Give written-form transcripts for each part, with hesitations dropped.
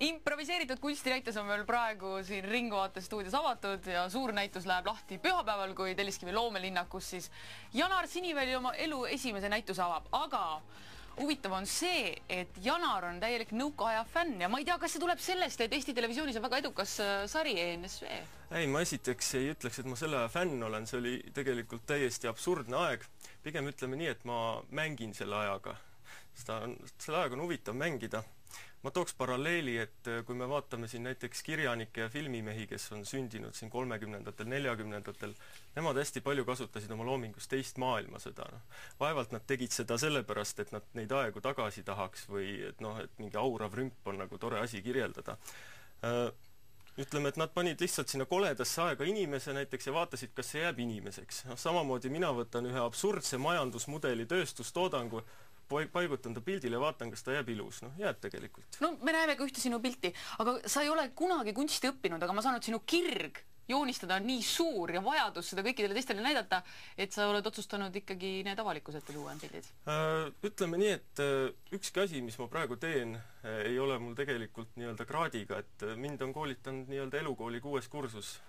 Improviseeritud kunstinäitus on meil praegu siin Ringvaate stuudios avatud ja suur näitus läheb lahti pühapäeval, kui Telliskivi loomelinnakus siis Janar Siniväli oma elu esimese näituse avab. Aga huvitav on see, et Janar on täielik nõukaaja fänn ja ma ei tea, kas see tuleb sellest, et Eesti Televisioonis on väga edukas sari ENSV. Ei, ma esiteks ei ütleks, et ma selle aja fänn olen. See oli tegelikult täiesti absurdne aeg. Pigem ütleme nii, et ma mängin selle ajaga. Selle ajaga on huvitav mängida. Ma tooks paralleeli, et kui me vaatame siin näiteks kirjanikke ja filmimehi, kes on sündinud siin 30-ndatel, 40-ndatel, nemad hästi palju kasutasid oma loomingus teist maailmasõda. Vaevalt nad tegid seda sellepärast, et nad neid aegu tagasi tahaks või et mingi aurav rümp on nagu tore asi kirjeldada. Ütleme, et nad panid lihtsalt sinna koledasse aega inimese näiteks ja vaatasid, kas see jääb inimeseks. Samamoodi mina võtan ühe absurdse majandusmudeli tööstustoodangu, paigutan ta pildile ja vaatan, kas ta jääb ilus. Jääb tegelikult. No me näeme ka ühte sinu pilti, aga sa ei ole kunagi kunsti õppinud, aga ma saan, et sinu kirg joonistada on nii suur ja vajadus seda kõikidele teistele näidata, et sa oled otsustanud ikkagi need avalikkusete tuua pildid. Ütleme nii, et ükski asi, mis ma praegu teen, ei ole mul tegelikult nii-öelda kraadiga, et mind on koolitanud nii-öelda elukooli 6. kursus.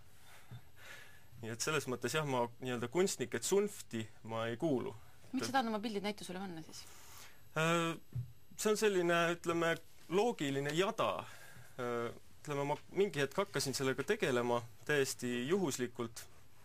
Nii et selles mõttes jah, ma nii-öelda kunstnike tsunfti ma ei kuulu. Miks sa tahad oma pildid näitusele panna siis? See on selline, ütleme, loogiline jada. Ütleme, ma mingi hetk hakkasin sellega tegelema täiesti juhuslikult.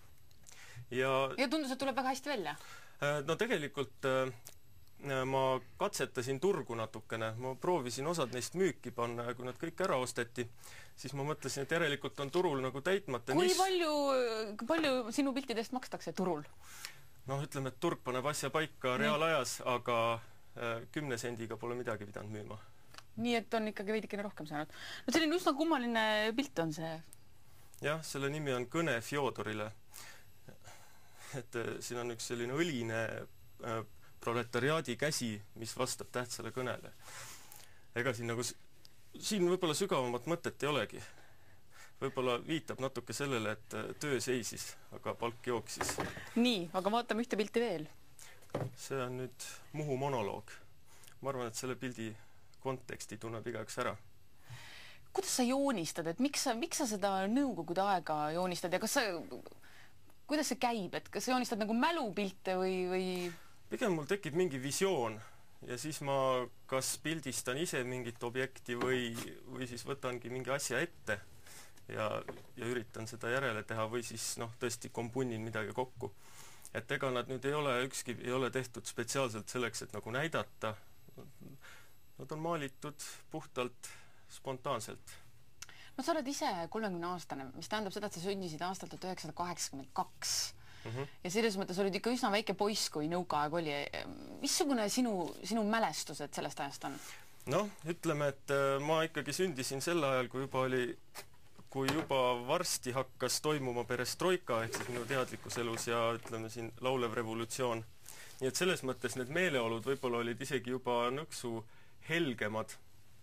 Ja tundus, et tuleb väga hästi välja? No tegelikult ma katsetasin turgu natukene. Ma proovisin osad neist müüki panna ja kui nad kõik ära osteti, siis ma mõtlesin, et järelikult on turul nagu täitmata. Kui palju sinu piltidest makstakse turul? Ütleme, et turg paneb asja paika reaalajas, aga 10 sendiga pole midagi pidanud müüma. Nii, et on ikkagi veidikene rohkem saanud. Selline üsna kummaline pilt on see. Jah, selle nimi on Kõne Fjodorile. Et siin on üks selline õline proletariaadi käsi, mis vastab tähtsale kõnele. Ega siin võib-olla sügavamat mõtet ei olegi. Võib-olla viitab natuke sellele, et töö seisis, aga palk jooksis. Nii, aga vaatame ühte pilti veel. See on nüüd Muhu monoloog. Ma arvan, et selle pildi konteksti tunneb igaüks ära. Kuidas sa joonistad? Et miks sa seda nõukogude aega joonistad ja kuidas see käib? Et kas sa joonistad nagu mälupilte või? Pigem mul tekib mingi visioon ja siis ma kas pildistan ise mingit objekti või siis võtangi mingi asja ette ja üritan seda järele teha või siis tõesti kompunnin midagi kokku. Et ega nad nüüd ükski ei ole tehtud spetsiaalselt selleks, et nagu näidata. Nad on maalitud puhtalt spontaanselt. Sa oled ise 30-aastane, mis tähendab seda, et sa sündisid aastal 1982. Ja selles mõttes olid ikka üsna väike poiss, kui nõukaaeg oli. Missugune sinu mälestused sellest ajast on? Ütleme, et ma ikkagi sündisin sel ajal, kui juba varsti hakkas toimuma perestroika, ehk siis minu teadlikus elus ja ütleme siin laulev revolutsioon. Nii et selles mõttes need meeleolud võib-olla olid isegi juba nõksu helgemad.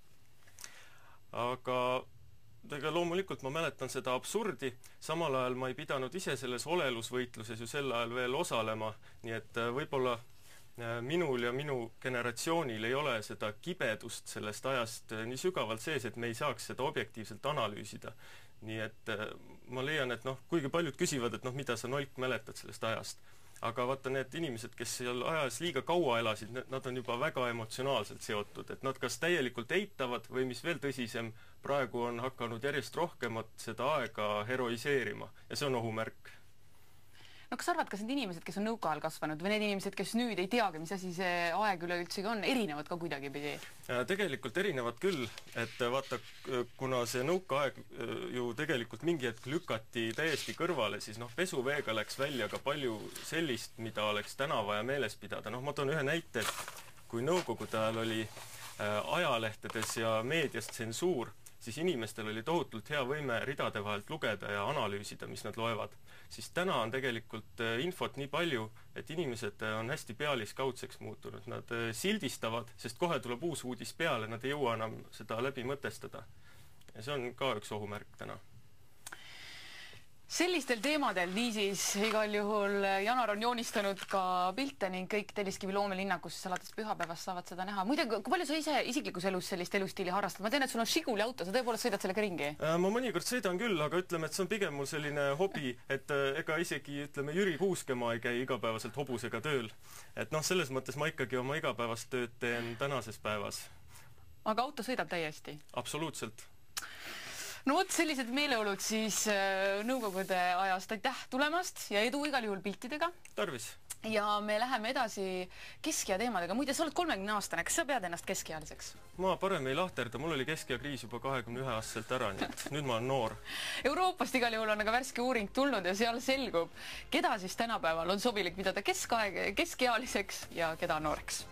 Aga loomulikult ma mäletan seda absurdi, samal ajal ma ei pidanud ise selles olelusvõitluses ju sel ajal veel osalema, nii et võib-olla minul ja minu generatsioonil ei ole seda kibedust sellest ajast nii sügavalt sees, et me ei saaks seda objektiivselt analüüsida. Nii et ma leian, et kuigi paljud küsivad, et mida sa nolk mäletad sellest ajast. Aga vaata need inimesed, kes seal ajas liiga kaua elasid, nad on juba väga emotsionaalselt seotud, et nad kas täielikult eitavad või mis veel tõsisem, praegu on hakanud järjest rohkemat seda aega heroiseerima ja see on ohumärk. Kas arvad, kas need inimesed, kes on nõukaajal kasvanud või need inimesed, kes nüüd ei teagi, mis asi see aeg üleüldsegi on, erinevad ka kuidagi pidi? Tegelikult erinevad küll, et vaata, kuna see nõukaaeg ju tegelikult mingi hetk lükati täiesti kõrvale, siis pesuveega läks välja ka palju sellist, mida oleks täna vaja meeles pidada. Ma toon ühe näite, kui nõukogude ajal oli ajalehtedes ja meedias tsensuur, siis inimestel oli tohutult hea võime ridade vahelt lugeda ja analüüsida, mis nad loevad. Siis täna on tegelikult infot nii palju, et inimesed on hästi pealiskaudseks muutunud. Nad sildistavad, sest kohe tuleb uus uudis peale, nad ei jõua enam seda läbi mõtestada. Ja see on ka üks ohumärk täna. Sellistel teemadel niisiis igal juhul Janar on joonistanud ka pilte ning kõik Telliskivi loomelinnakus alates pühapäevast saavad seda näha. Muide, kui palju sa ise isiklikus elus sellist elustiili harrastad? Ma tean, et sul on Žiguli auto, sa tõepoolest sõidad sellega ringi? Ma mõnikord sõidan küll, aga ütleme, et see on pigem mul selline hobi, et ega isegi, ütleme, Jüri Kuuskemaa ei käi igapäevaselt hobusega tööl. Et selles mõttes ma ikkagi oma igapäevast tööd teen tänases päevas. Aga auto sõidab täiesti? Absoluutselt. No vot, sellised meeleolud siis nõukogude ajast. Aitäh tulemast ja edu igal juhul piltidega. Tarvis. Ja me läheme edasi keskea teemadega. Muide, sa oled 30-aastane. Kas sa pead ennast keskealiseks? Ma parem ei lahterda. Mul oli keskeakriis juba 21-aastaselt ära, nii et nüüd ma olen noor. Euroopast igal juhul on aga värske uuring tulnud ja seal selgub, keda siis tänapäeval on sobilik pidada keskealiseks ja keda nooreks.